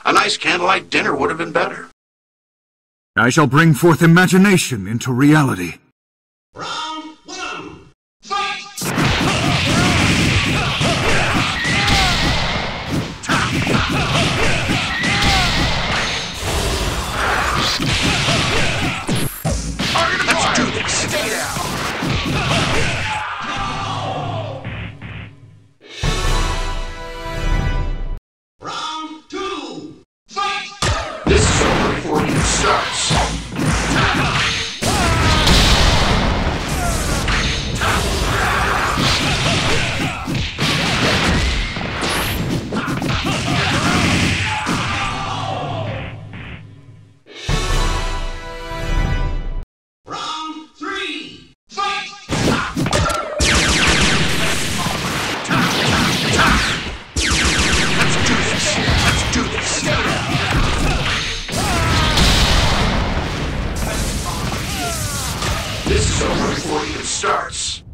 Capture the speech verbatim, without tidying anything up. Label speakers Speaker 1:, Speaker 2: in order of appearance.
Speaker 1: A nice candlelight dinner would have been better.
Speaker 2: I shall bring forth imagination into reality.
Speaker 3: Round one, fight!
Speaker 1: Let's do this. Stay down.
Speaker 3: Round two, fight!
Speaker 1: This is over before it even starts.
Speaker 3: Round three, fight!
Speaker 1: Let's do this. Let's do this. This is over before it even starts.